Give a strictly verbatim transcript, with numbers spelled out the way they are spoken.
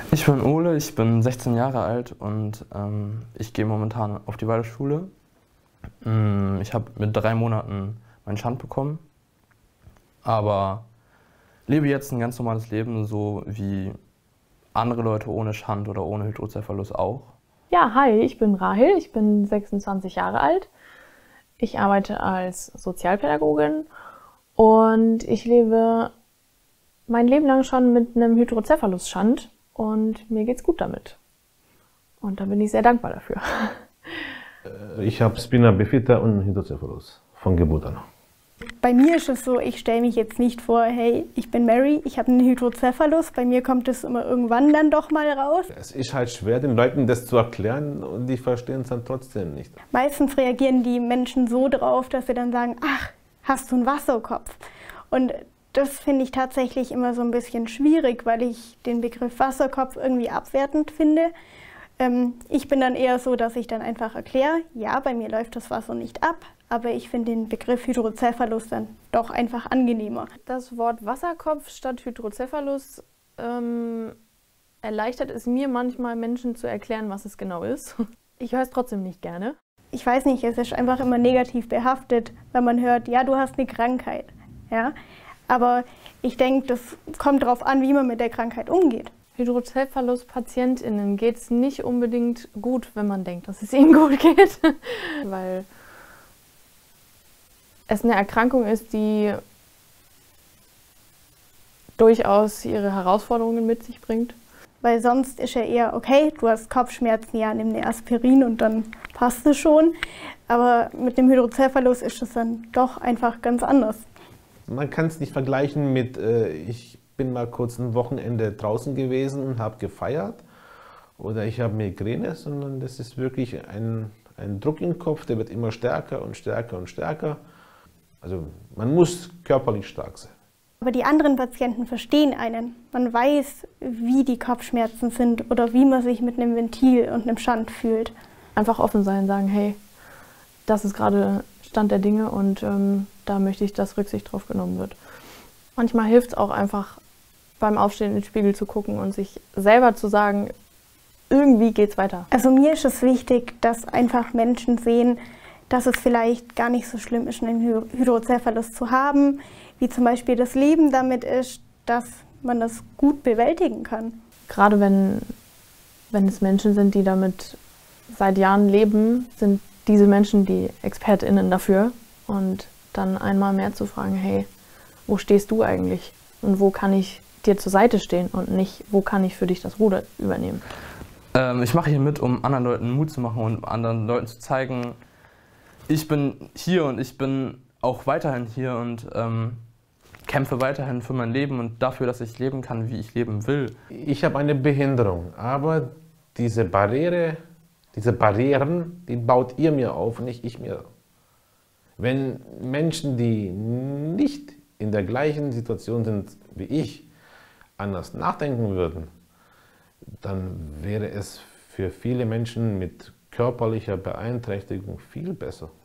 Ich bin Ole, ich bin sechzehn Jahre alt und ähm, ich gehe momentan auf die Waldorfschule. Ähm, ich habe mit drei Monaten meinen Schand bekommen, aber lebe jetzt ein ganz normales Leben, so wie andere Leute ohne Schand oder ohne Hydrocephalus auch. Ja, hi, ich bin Rahel, ich bin sechsundzwanzig Jahre alt. Ich arbeite als Sozialpädagogin und ich lebe mein Leben lang schon mit einem Hydrocephalus-Schand und mir geht's gut damit. Und da bin ich sehr dankbar dafür. Ich habe Spina bifida und Hydrocephalus von Geburt an. Bei mir ist es so, ich stelle mich jetzt nicht vor, hey, ich bin Mary, ich habe einen Hydrocephalus, bei mir kommt es immer irgendwann dann doch mal raus. Es ist halt schwer, den Leuten das zu erklären und die verstehen es dann trotzdem nicht. Meistens reagieren die Menschen so drauf, dass sie dann sagen, ach, hast du einen Wasserkopf? Und das finde ich tatsächlich immer so ein bisschen schwierig, weil ich den Begriff Wasserkopf irgendwie abwertend finde. Ähm, ich bin dann eher so, dass ich dann einfach erkläre, ja, bei mir läuft das Wasser nicht ab, aber ich finde den Begriff Hydrocephalus dann doch einfach angenehmer. Das Wort Wasserkopf statt Hydrocephalus ähm, erleichtert es mir manchmal, Menschen zu erklären, was es genau ist. Ich höre es trotzdem nicht gerne. Ich weiß nicht, es ist einfach immer negativ behaftet, wenn man hört, ja, du hast eine Krankheit. Ja? Aber ich denke, das kommt darauf an, wie man mit der Krankheit umgeht. Hydrocephalus-PatientInnen geht es nicht unbedingt gut, wenn man denkt, dass es ihnen gut geht. Weil es eine Erkrankung ist, die durchaus ihre Herausforderungen mit sich bringt. Weil sonst ist ja eher, okay, du hast Kopfschmerzen, ja, nimm eine Aspirin und dann passt es schon. Aber mit dem Hydrocephalus ist es dann doch einfach ganz anders. Man kann es nicht vergleichen mit, äh, ich bin mal kurz ein Wochenende draußen gewesen und habe gefeiert oder ich habe Migräne, sondern das ist wirklich ein, ein Druck im Kopf, der wird immer stärker und stärker und stärker. Also man muss körperlich stark sein. Aber die anderen Patienten verstehen einen. Man weiß, wie die Kopfschmerzen sind oder wie man sich mit einem Ventil und einem Schand fühlt. Einfach offen sein, sagen, hey, das ist gerade Stand der Dinge und ähm, da möchte ich, dass Rücksicht drauf genommen wird. Manchmal hilft es auch einfach, beim Aufstehen in den Spiegel zu gucken und sich selber zu sagen, irgendwie geht's weiter. Also mir ist es wichtig, dass einfach Menschen sehen, dass es vielleicht gar nicht so schlimm ist, einen Hydrocephalus zu haben, wie zum Beispiel das Leben damit ist, dass man das gut bewältigen kann. Gerade wenn, wenn es Menschen sind, die damit seit Jahren leben, sind diese Menschen die ExpertInnen dafür. Und dann einmal mehr zu fragen, hey, wo stehst du eigentlich? Und wo kann ich dir zur Seite stehen und nicht, wo kann ich für dich das Ruder übernehmen? Ähm, ich mache hier mit, um anderen Leuten Mut zu machen und anderen Leuten zu zeigen, ich bin hier und ich bin auch weiterhin hier und ähm, kämpfe weiterhin für mein Leben und dafür, dass ich leben kann, wie ich leben will. Ich habe eine Behinderung, aber diese Barriere, diese Barrieren, die baut ihr mir auf, nicht ich mir. Wenn Menschen, die nicht in der gleichen Situation sind wie ich, anders nachdenken würden, dann wäre es für viele Menschen mit körperlicher Beeinträchtigung viel besser.